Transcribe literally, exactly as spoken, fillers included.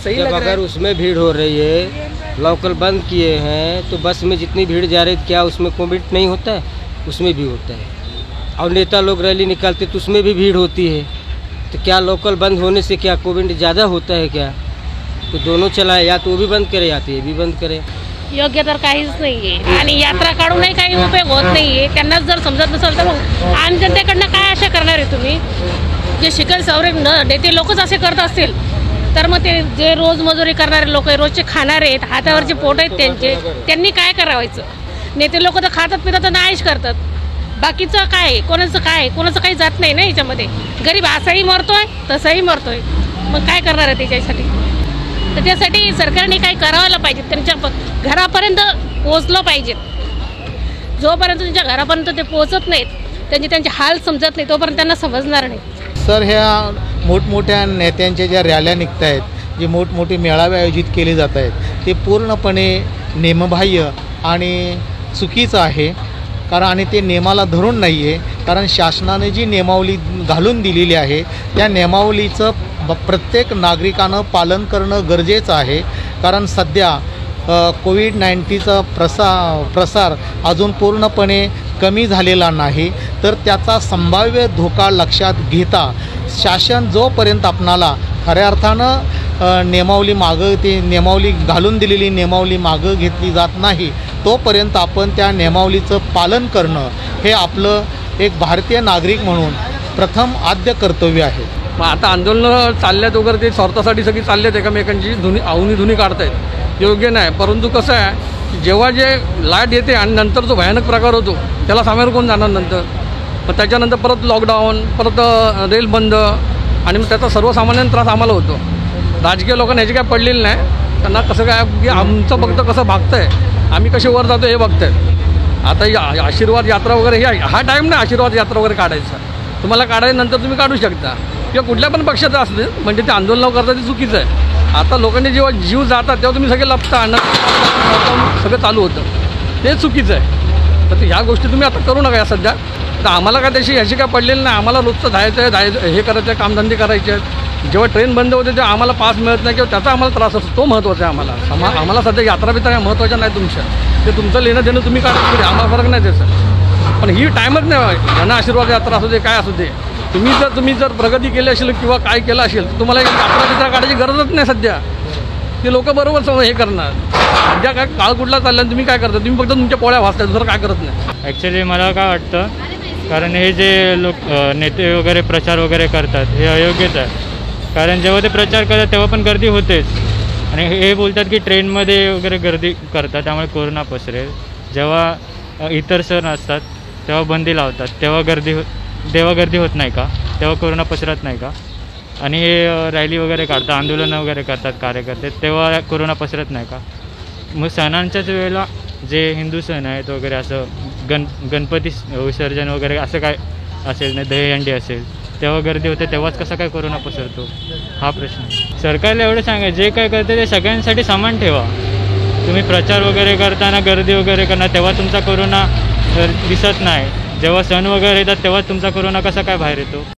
सही जब लग रहा अगर है। उसमें भीड़ हो रही है, लोकल बंद किए हैं, तो बस में जितनी भीड़ जा रही है क्या उसमें कोविड नहीं होता है? उसमें भी होता है। और नेता लोग रैली निकालते तो उसमें भी भीड़ होती है। तो क्या लोकल बंद होने से क्या कोविड ज़्यादा होता है क्या? तो दोनों चलाए, या तो वो भी बंद करे या तो ये भी बंद करे। योग्य तर काहीच नाहीये आणि यात्रा काढूनही काही उपयोग होत नाहीये। त्यांनाच जर समजत नसेल तर मग आम जनतेकडनं काय आशा करणार आहे तुम्ही? जे शिकल सवरे नेते लोकच असे करत असतील तर मग ते जे रोज मजुरी करणारे लोक, रोजचे खाणारे आहेत, हातावरचे पोट आहेत त्यांचे, त्यांनी काय करावायचं? नेते लोक तर खातात पितात आणि आयश करतात, बाकीचं काय, कोणाचं काय, कोणाचं काही जात नाही ना याच्यामध्ये। गरीब असाही मरतोय तसाही मरतोय, मग काय करणार आहे त्याच्यासाठी? तर त्यासाठी सरकारने काही करायला पाहिजे, त्यांच्या घरापर्यंत पोहोचलं पाहिजे। जोपर्यंत त्यांच्या घरापर्यंत ते पोहोचत नाहीत, त्यांचे त्यांचे हाल समजत नाही, तोपर्यंत त्यांना समजणार नाही। सर, ह्या मोठमोठ्या नेत्यांच्या ज्या रॅल्या निघत आहेत, जे मोठमोठे मेळावे आयोजित केले जात आहेत, ते पूर्णपणे नेमबाह्य आणि चुकीचं आहे। कारण आणि ते नियमाला धरून नाही आहे, कारण शासनाने जी नियमावली घालून दिलेली आहे त्या नियमावलीचं प्रत्येक नागरिकानं पालन करणं गरजेचं आहे। कारण सध्या कोविड नाईन्टीनचा प्रसा प्रसार अजून पूर्णपणे कमी झालेला नाही, तर त्याचा संभाव्य धोका लक्षात घेता शासन जोपर्यंत आपणाला खऱ्या अर्थानं नियमावली मागं ते नियमावली घालून दिलेली नियमावली मागं घेतली जात नाही, तोपर्यंत आपण त्या नियमावलीचं पालन करणं हे आपलं एक भारतीय नागरिक म्हणून प्रथम आद्य कर्तव्य आहे। मग आता आंदोलनं चालल्यात वगैरे ते स्वार्थासाठी सगळी चालल्यात, एकमेकांची धुनी आवनी धुनी काढतायत, योग्य नाही। परंतु कसं आहे, जेव्हा जे लाट येते आणि नंतर जो भयानक प्रकार होतो त्याला सामोरं कोण जाणार नंतर? मग त्याच्यानंतर परत लॉकडाऊन, परत रेल बंद, आणि मग त्याचा सर्वसामान्य त्रास आम्हाला होतो। राजकीय लोकांना ह्याची काय पडलेली नाही, त्यांना कसं काय की आमचं फक्त कसं भागतंय, आम्ही कसे वर जातो हे बघतायत। आता ही आशीर्वाद यात्रा वगैरे हे हा टाईम नाही आशीर्वाद यात्रा वगैरे काढायचा, तुम्हाला काढायनंतर तुम्ही काढू शकता, किंवा कुठल्या पण पक्षाचं असते, म्हणजे ते आंदोलन करता ते चुकीचं आहे। आता लोकांनी जेव्हा जीव जातात तेव्हा तुम्ही सगळे लपता आणि सगळं चालू होतं, ते चुकीचं आहे। तर ह्या गोष्टी तुम्ही आता करू नका या सध्या। तर आम्हाला काय त्याची ह्याची काय पडलेली नाही, आम्हाला रोजचं जायचं आहे, जायचं हे करायचं आहे, कामधंदे करायचे आहेत। जेव्हा ट्रेन बंद होते तेव्हा आम्हाला पास मिळत नाही किंवा त्याचा आम्हाला त्रास असतो, तो महत्त्वाचा आहे आम्हाला। आम्हा आम्हाला सध्या यात्रा बित्रा महत्त्वाच्या नाही तुमच्या, ते तुमचं लेणं देणं तुम्ही काढा, आम्हाला फरक नाही त्याचा। पण ही टाईमच नाही, जन आशीर्वाद यात्रा असू दे काय असू दे, तुम्ही जर तुम्ही जर प्रगती केली असेल किंवा काय केलं असेल तर तुम्हाला यात्रा बित्रा काढायची गरजच नाही सध्या। ते लोक बरोबर समज हे करणार, सध्या काय काळ कुठला चालला तुम्ही काय करता? तुम्ही फक्त तुमच्या पोळ्या वाचताय, दुसरं काय करत नाही। ॲक्च्युली मला काय वाटतं, कारण हे जे लोक नेते वगैरे प्रचार वगैरे करतात हे अयोग्यच आहे। कारण जेव्हा ते प्रचार करतात तेव्हा पण गर्दी होतेच, आणि हे बोलतात की ट्रेनमध्ये वगैरे गर्दी करतात त्यामुळे कोरोना पसरेल। जेव्हा इतर सण असतात तेव्हा बंदी लावतात, तेव्हा गर्दी हो तेव्हा गर्दी होत नाही का? तेव्हा कोरोना पसरत नाही का? आणि हे रॅली वगैरे काढतात, आंदोलनं वगैरे करतात कार्यकर्ते, तेव्हा कोरोना पसरत नाही का? मग सणांच्याच वेळेला जे हिंदू सण आहेत वगैरे, असं गण गणपती विसर्जन वगैरे असं काय असेल, नाही दहीहंडी असेल, तेव्हा गर्दी होते, तेव्हाच कसा काय कोरोना पसरतो? हा प्रश्न आहे। सरकारला एवढं सांगा, जे काय करते ते सगळ्यांसाठी समान ठेवा। तुम्ही प्रचार वगैरे करताना गर्दी वगैरे करणार तेव्हा तुमचा कोरोना दिसत नाही, जेव्हा सण वगैरे येतात तेव्हा तुमचा कोरोना कसा काय बाहेर येतो?